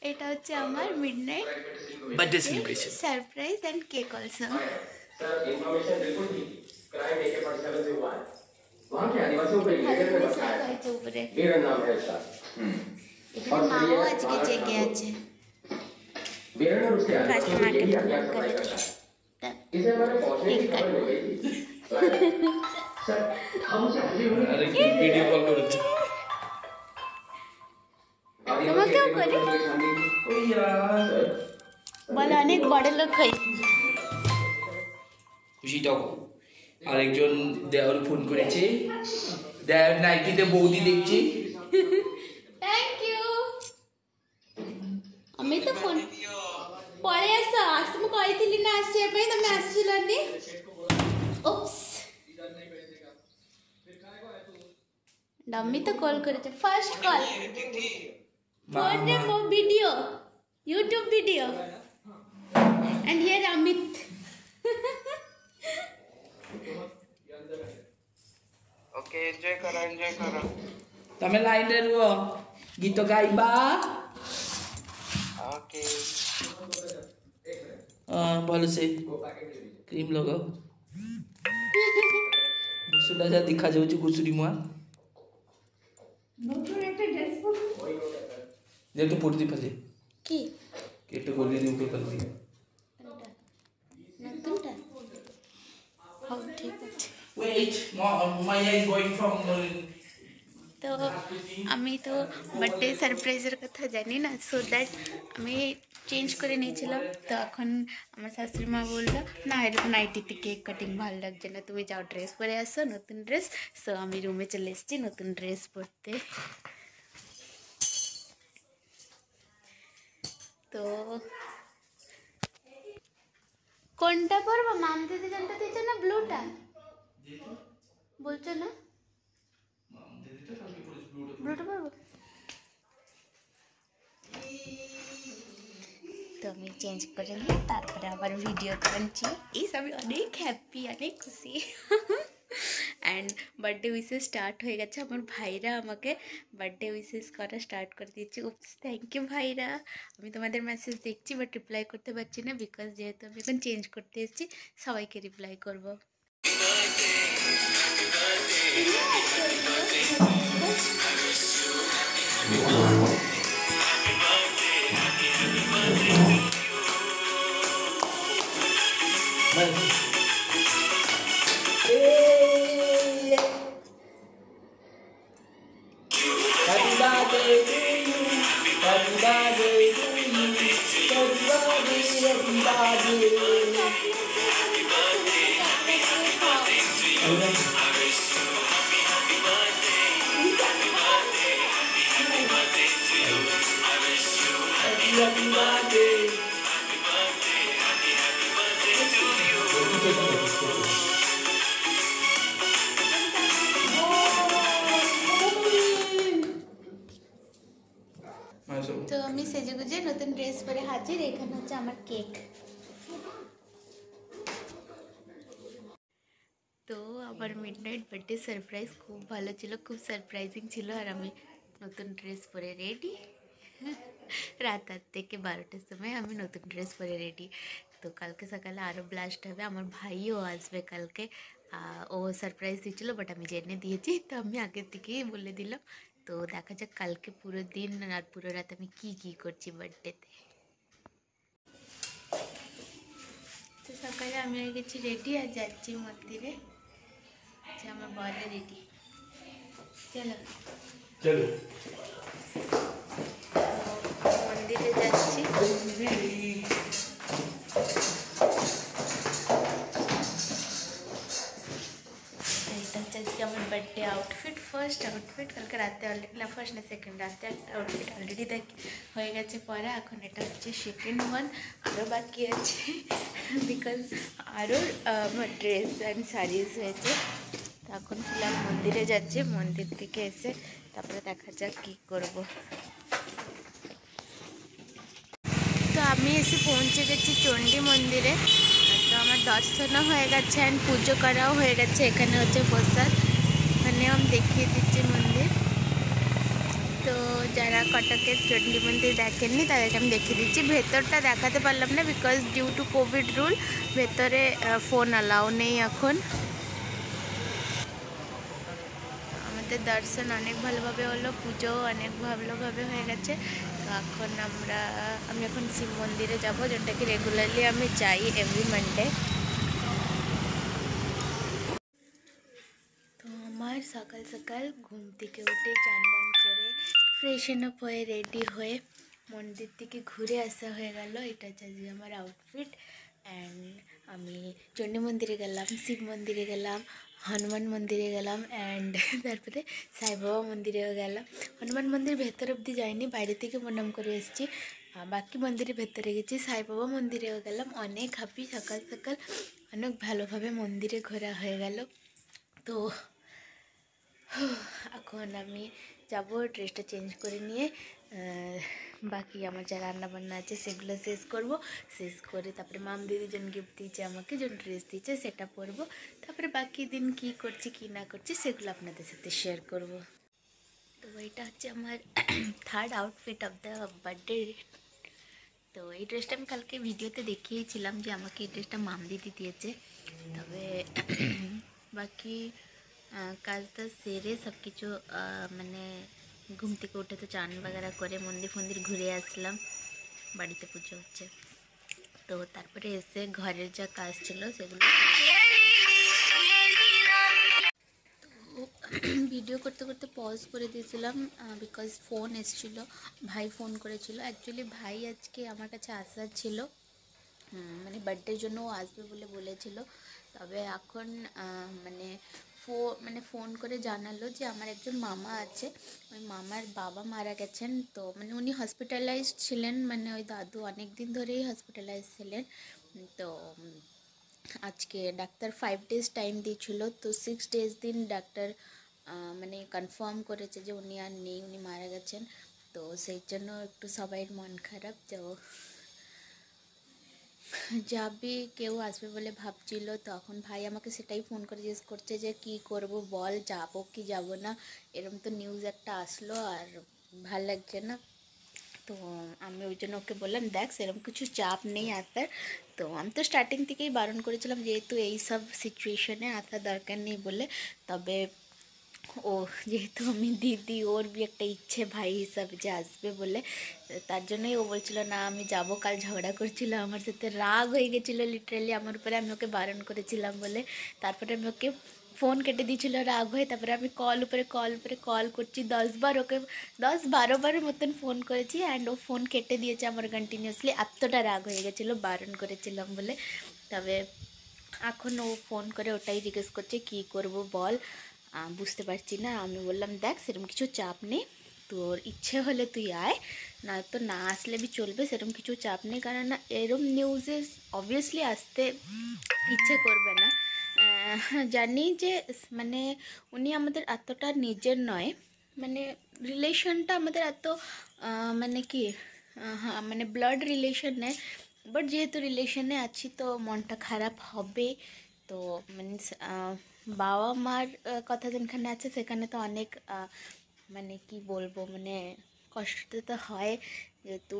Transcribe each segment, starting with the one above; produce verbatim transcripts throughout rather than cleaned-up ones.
এটা হচ্ছে আমার midnight birthday celebration surprise and cake also. Sir information बिल्कुल ठीक क्राइम ए के फोर्टी सेवन से हुआ है वहां के आदिवासियों को इलीगल में रखा है मेरा नाम है सर এখানে মাও আজকে জেগে আছে। बीरन और उसके आदिवासियों को यही हथियार सप्लाई करता है इसे हमारे पहुंचने की खबर मिल गई थी सर हम उसे हजी हुए अरे वीडियो कॉल করছে তোমাকেও করে ওই यार বলে অনেক বড় লোক হই। খুশিটাও আরেকজন দেওর ফোন করেছে দেওর নাইটিতে বৌদি দেখছি থ্যাংক ইউ। আমি তো ফোন পরে আস আজ তুমি কইଥିଲି না আসিয়া ପାଇଁ তুমি আসছিলনি। ওপস डम्मी तो कॉल करे फर्स्ट कॉल फोन रे मो video YouTube video and here Amit okay enjoy करो एंजॉय करो तमे लाइन रे रुओ गीत गाइबा ओके हां भलो से क्रीम लगाओ मुसुडा जा दिखा जाउ छु गुसुडी मुआ নতুন একটা ড্রেস পরবো देख तो पोटी फले কি केट गोली दी ऊपर कर दी নতুনটা হ্যাঁ ঠিক আছে। wait Maya is going from তো আমি তো বার্থডে সারপ্রাইজের কথা জানি না সো দ্যাট আমি চেঞ্জ করে নিয়েছিলাম। তো এখন আমার শাশুড়ি মা বললো না এরকম নাইটিতে কেক কাটিং ভালো লাগছে না তুমি যাও ড্রেস পরে আসো নতুন ড্রেস। সো আমি রুমে চলে এসেছি নতুন ড্রেস পরতে। তো কোনটা পরবো মাম দিদি কোনটা দিচ্ছে না ব্লুটা বলছো না ব্লুটা পরবো। তো আমি চেঞ্জ করে নিই তারপরে আবার ভিডিও করছি। এই সবই অনেক হ্যাপি অনেক খুশি অ্যান্ড বার্থডে উইশেস স্টার্ট হয়ে গেছে। আমার ভাইরা আমাকে বার্থডে উইশেস করা স্টার্ট করে দিয়েছে। উপস থ্যাংক ইউ ভাইরা। আমি তোমাদের মেসেজ দেখছি বাট রিপ্লাই করতে পারছি না বিকজ যেহেতু আমি এখন চেঞ্জ করতে এসেছি সবাইকে রিপ্লাই করবো। Happy birthday to you. Happy birthday to you. Happy birthday, happy birthday. Happy birthday, happy birthday to you. I wish you happy, happy birthday. Happy birthday, happy, happy birthday to you. I wish you happy, happy birthday. Happy birthday, happy, happy birthday to you. তো আমি সেজে গুজে নতুন dress পরে হাজির। এখানে হচ্ছে আমার কেক। তো আমার মিডনাইট বার্থডে সারপ্রাইজ খুব ভালো ছিল খুব সারপ্রাইজিং ছিল। আর আমি নতুন ড্রেস পরে রেডি রাত আট থেকে বারোটার সময় আমি নতুন ড্রেস পরে রেডি। তো কালকে সকালে আরও ব্লাস্ট হবে। আমার ভাইও আসবে কালকে। ও সারপ্রাইজ দিয়েছিল বাট আমি জেনে দিয়েছি তো আমি আগের থেকেই বলে দিলাম। তো দেখা যাক কালকে পুরো দিন আর পুরো রাত আমি কী কী করছি বার্থডেতে। তো সকালে আমি হয়ে গেছি রেডি আর যাচ্ছি মন্দিরে। আচ্ছা আমার বলে রেডি চলো চলো মন্দিরে যাচ্ছি। আমার বার্থডে আউটফিট ফার্স্ট আউটফিট কালকে রাতে অলরেডি না ফার্স্ট না সেকেন্ড রাতে একটা আউটফিট অলরেডি দেখ হয়ে গেছে পরে। এখন এটা হচ্ছে সেকেন্ড ওয়ান আরও বাকি আছে বিকজ আরও আমার ড্রেস অ্যান্ড শাড়িজ হয়েছে। তো এখন ফিলহাল মন্দিরে যাচ্ছি মন্দির থেকে এসে তারপরে দেখা যাক কী করবো। তো আমি এসে পৌঁছে গেছি চণ্ডী মন্দিরে। তো আমার দর্শনও হয়ে গেছে অ্যান্ড পুজো করাও হয়ে গেছে। এখানে হচ্ছে প্রসাদ এখানে আমি দেখিয়ে দিচ্ছি মন্দির। তো যারা কটকের চণ্ডী মন্দির দেখেননি তাদেরকে আমি দেখিয়ে দিচ্ছি। ভেতরটা দেখাতে পারলাম না because due to COVID rule ভেতরে ফোন অ্যালাউ নেই এখন। আমাদের দর্শন অনেক ভালোভাবে হলো, পুজোও অনেক ভালোভাবে হয়ে গেছে। তো এখন আমরা আমি এখন শিব মন্দিরে যাব, যেটাকে রেগুলারলি আমি যাই এভরি মানডে। তো আমার সকাল সকাল ঘুম থেকে উঠে চান দান করে ফ্রেশন আপ হয়ে রেডি হয়ে মন্দির থেকে ঘুরে আসা হয়ে গেল। এটা হচ্ছে আজকে আমার আউটফিট। অ্যান্ড আমি চণ্ডী মন্দিরে গেলাম, শিব মন্দিরে গেলাম, হনুমান মন্দিরে গেলাম, অ্যান্ড তারপরে সাইবাবা মন্দিরেও গেলাম। হনুমান মন্দির ভেতর অবধি যাইনি, বাইরে থেকে প্রণাম করে এসেছি। বাকি মন্দিরের ভেতরে গেছি, সাইবাবা মন্দিরেও গেলাম। অনেক হ্যাপি, সকাল সকাল অনেক ভালোভাবে মন্দিরে ঘোরা হয়ে গেল। তো এখন আমি যাব ড্রেসটা চেঞ্জ করে নিয়ে বাকি আমার যা রান্নাবান্না আছে সেগুলো শেষ করব। শেষ করে তারপরে মাম দিদি যেন গিফট দিয়েছে আমাকে, যে ড্রেস দিয়েছে সেটা পরবো। তারপরে বাকি দিন কি করছি কি না করছি সেগুলো আপনাদের সাথে শেয়ার করব। তো এটা হচ্ছে আমার third outfit of the birthday. তো এই ড্রেসটা আমি কালকে ভিডিওতে দেখিয়েছিলাম যে আমাকে এই ড্রেসটা মাম দিদি দিয়েছে। তবে বাকি কাজটা সেরে সব কিছু মানে ঘুম থেকে উঠে তো চান বাগারা করে মন্দির ফন্দির ঘুরে আসলাম, বাড়িতে পুজো হচ্ছে। তো তারপরে এসে ঘরের যা কাজ ছিল সেগুলো ভিডিও করতে করতে পজ করে দিয়েছিলাম বিকজ ফোন এসেছিলো, ভাই ফোন করেছিল। অ্যাকচুয়ালি ভাই আজকে আমার কাছে আসার ছিল, মানে বার্থডের জন্য ও আসবে বলে বলেছিল। তবে এখন মানে ফো মানে ফোন করে জানালো যে আমার একজন মামা আছে, ওই মামার বাবা মারা গেছেন। তো মানে উনি হসপিটালাইজড ছিলেন, মানে ওই দাদু অনেক দিন ধরেই হসপিটালাইজ ছিলেন। তো আজকে ডাক্তার ফাইভ ডেজ টাইম দিয়েছিল, তো সিক্স ডেজ দিন ডাক্তার মানে কনফার্ম করেছে যে উনি আর নেই, উনি মারা গেছেন। তো সেই জন্য একটু সবাইয়ের মন খারাপ। তো যাবে কেউ আসবে বলে ভাবছিল, তখন ভাই আমাকে সেটাই ফোন করে জিজ্ঞেস করছে যে কি করব বল, যাবো কি যাব না। এরকম তো নিউজ একটা আসলো আর ভাল লাগছে না। তো আমি ওই জন্য ওকে বললাম দেখ সেরকম কিছু চাপ নেই আসার। তো আমি তো স্টার্টিং থেকেই বারণ করেছিলাম যেহেতু এই সব সিচুয়েশনে আসার দরকার নেই বলে। তবে ও যেহেতু আমি দিদি, ওর বি একটা ইচ্ছে ভাই হিসাবে যে আসবে বলে, তার জন্যই ও বলছিল না আমি যাব। কাল ঝগড়া করছিল আমার সাথে, রাগ হয়ে গেছিলো লিটারালি আমার উপরে, আমি ওকে বারণ করেছিলাম বলে। তারপরে আমি ওকে ফোন কেটে দিয়েছিল রাগ হয়ে। তারপরে আমি কল উপরে কল উপরে কল করছি, দশবার ওকে দশ বারো বারের মতন ফোন করেছি অ্যান্ড ও ফোন কেটে দিয়েছে আমার কন্টিনিউয়াসলি। এতটা রাগ হয়ে গেছিলো বারণ করেছিলাম বলে। তবে এখন ও ফোন করে ওটাই জিজ্ঞেস করছে কি করব বল, বুঝতে পারছি না। আমি বললাম দেখ সেরকম কিছু চাপ নেই, তোর ইচ্ছে হলে তুই আয়, না তো না আসলে বি চলবে, সেরকম কিছু চাপ নেই। কারণ না এরম নিউজে অবভিয়াসলি আসতে ইচ্ছে করবে না। জানি যে মানে উনি আমাদের এতটা নিজের নয়, মানে রিলেশনটা আমাদের এত মানে কি হ্যাঁ মানে ব্লাড রিলেশন নেয়, বাট যেহেতু রিলেশনে আছি তো মনটা খারাপ হবে। তো মিনস বাবা মার কথা যেখানে আছে সেখানে তো অনেক মানে কি বলবো, মানে কষ্ট তো হয় যেহেতু।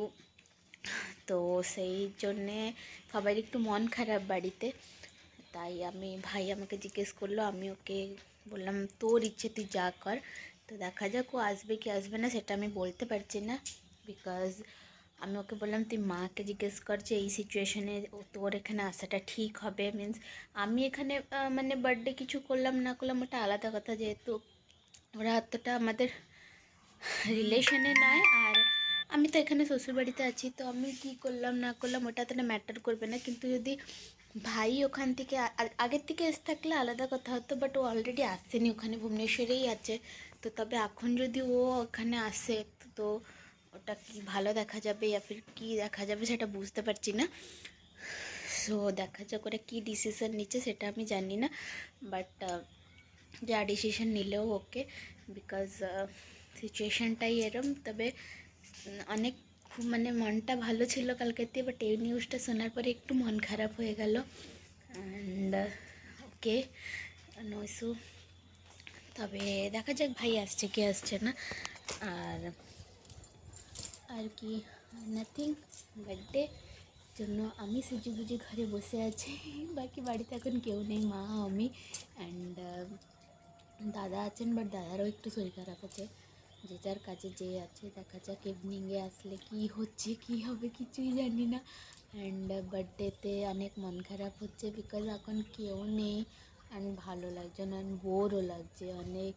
তো সেই জন্যে সবাই একটু মন খারাপ বাড়িতে। তাই আমি ভাই আমাকে জিজ্ঞেস করলো, আমি ওকে বললাম তোর ইচ্ছে তুই যা কর। তো দেখা যাক ও আসবে কি আসবে না সেটা আমি বলতে পারছি না, বিকজ আমি ওকে বললাম তুই মাকে জিজ্ঞেস কর যে এই সিচুয়েশানে তোর এখানে আসাটা ঠিক হবে। মিন্স আমি এখানে মানে বার্থডে কিছু করলাম না করলাম ওটা আলাদা কথা, যেহেতু ওরা এতটা আমাদের রিলেশনে নয়। আর আমি তো এখানে শ্বশুরবাড়িতে আছি, তো আমি কি করলাম না করলাম ওটা তো ম্যাটার করবে না। কিন্তু যদি ভাই ওখান থেকে আগের থেকে এসে থাকলে আলাদা কথা হতো, বাট ও অলরেডি আসছেনি, ওখানে ভুবনেশ্বরেই আছে। তো তবে এখন যদি ও ওখানে আসে তো ওটা কি ভালো দেখা যাবে ইয়া ফির কী দেখা যাবে সেটা বুঝতে পারছি না। সো দেখা যাক ওরা কী ডিসিশান নিচ্ছে সেটা আমি জানি না, বাট যা ডিসিশান নিলেও ওকে, বিকজ সিচুয়েশানটাই এরম। তবে অনেক খুব মানে মনটা ভালো ছিল কালকেতে, বাট এই নিউজটা শোনার পরে একটু মন খারাপ হয়ে গেল। অ্যান্ড ওকে নো ইস্যু, তবে দেখা যাক ভাই আসছে কি আসছে না। আর আর কি নাথিং, বার্থডে জন্য আমি সেজে গুজে ঘরে বসে আছি। বাকি বাড়িতে এখন কেউ নেই, মা আমি অ্যান্ড দাদা আছেন, বাট দাদারও একটু শরীর খারাপ আছে। যে যার কাজে যে আছে, দেখা যাক ইভিনিংয়ে আসলে কি হচ্ছে কি হবে কিছুই জানি না। অ্যান্ড বার্থডেতে অনেক মন খারাপ হচ্ছে বিকজ এখন কেউ নেই অ্যান্ড ভালো লাগছে না, অ্যান্ড বোরও লাগছে অনেক।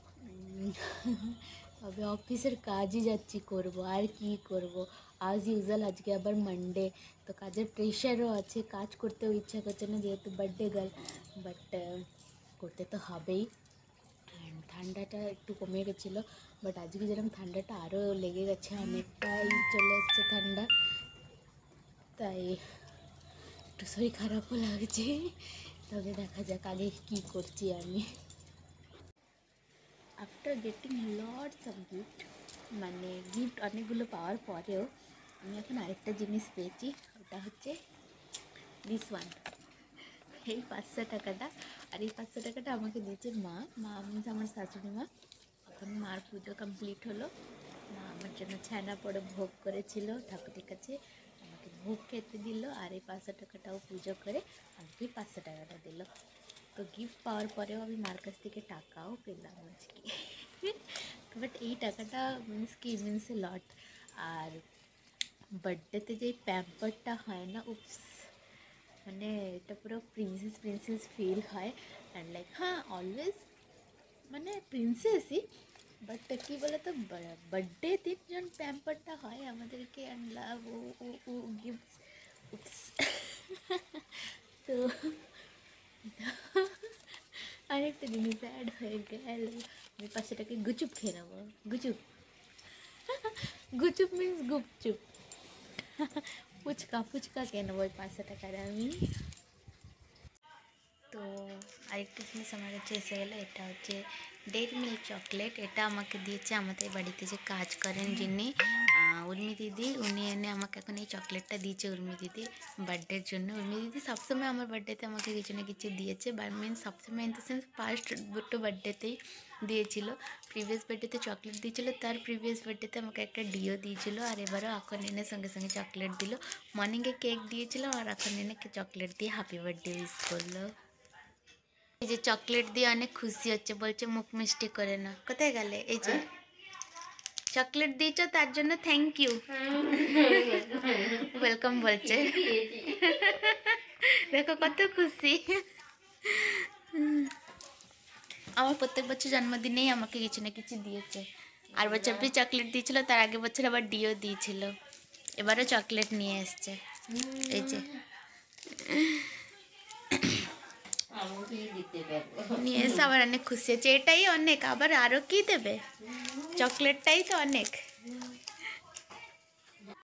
তবে অফিসের কাজই যাচ্ছি করব, আর কি করব। আজ ইউজুয়াল, আজকে আবার মানডে, তো কাজের প্রেশারও আছে, কাজ করতেও ইচ্ছা করছে না যেহেতু বার্থডে গার্ল, বাট করতে তো হবেই। অ্যান্ড ঠান্ডাটা একটু কমে গেছিলো, বাট আজকে যেরকম ঠান্ডাটা আরও লেগে গেছে, অনেকটাই চলে এসছে ঠান্ডা, তাই একটু শরীর খারাপও লাগছে। তবে দেখা যাক আগে কী করছি আমি। After getting lots of gift, মানে গিফট অনেকগুলো পাওয়ার পরেও আমি এখন আরেকটা জিনিস পেয়েছি, ওটা হচ্ছে দিস ওয়ান, এই পাঁচশো টাকাটা। আর এই পাঁচশো টাকাটা আমাকে দিয়েছে মা, মা মিনস আমার শাশুড়ি মা। এখন মার পুজো কমপ্লিট হলো, মা আমার জন্য ছানা পড়ে ভোগ করেছিল ঠাকুরের কাছে, আমাকে ভোগ খেতে দিল, আর এই পাঁচশো টাকাটাও পুজো করে আমাকে পাঁচশো টাকাটা দিল। তো গিফট পাওয়ার পরেও আমি মার কাছ থেকে টাকাও পেলাম আজকে। বাট এই টাকাটা মিনস কি মিনস এ লট। আর বার্থডেতে যে প্যাম্পারটা হয় না, উপস, মানে এটা পুরো প্রিন্সেস প্রিন্সেস ফিল হয়। অ্যান্ড লাইক হ্যাঁ অলওয়েজ মানে প্রিন্সেসই, বাট কী বলে তো বার্থডে দিন যখন প্যাম্পারটা হয় আমাদেরকে and love O O O gifts, উপস। তো আরেকটা জিনিস অ্যাড হয়ে গেল, আমি পাঁচশো টাকা গুচুপ খেয়ে নেবো। গুচুপ গুচুপ মিন্স গুপচুপ, ফুচকা ফুচকা খেয়ে নেবো ওই পাঁচশো টাকার আমি। তো আরেকটা জিনিস আমার কাছে এসে গেলো, এটা হচ্ছে ডেইরি মিল্ক চকলেট। এটা আমাকে দিয়েছে আমাদের বাড়িতে যে কাজ করেন যিনি, উর্মি দিদি, উনি এনে আমাকে এখন এই চকলেটটা দিয়েছে উর্মি দিদি বার্থডের জন্য। উর্মি দিদি সবসময় আমার বার্থডেতে আমাকে কিছু না কিছু দিয়েছে, বাট মিনস সবসময় ইন দ্য সেন্স ফার্স্ট দুটো বার্থডেতেই দিয়েছিল। প্রিভিয়াস বার্থডেতে চকলেট দিয়েছিলো, তার প্রিভিয়াস বার্থডেতে আমাকে একটা ডিও দিয়েছিলো, আর এবারও এখন এনে সঙ্গে সঙ্গে চকলেট দিল। মর্নিংয়ে কেক দিয়েছিলো আর এখন এনে চকলেট দিয়ে হ্যাপি বার্থডে উইশ করলো। এই যে চকলেট দিয়ে অনেক খুশি হচ্ছে, বলছে মুখ মিষ্টি করে না। কোথায় গেলে? এই যে চকলেট দিয়েছ তার জন্য থ্যাংক ইউ, ওয়েলকাম বলছে। দেখো কত খুশি। আমার প্রত্যেক বছর জন্মদিনেই আমাকে কিছু না কিছু দিয়েছে। আর বছর বি চকলেট দিয়েছিল, তার আগে বছর আবার ডিও দিয়েছিল, এবারও চকলেট নিয়ে এসছে। এই যে নিয়ে এসে আবার অনেক খুশি হচ্ছে, এটাই অনেক, আবার আরও কি দেবে, চকলেটটাই তো অনেক।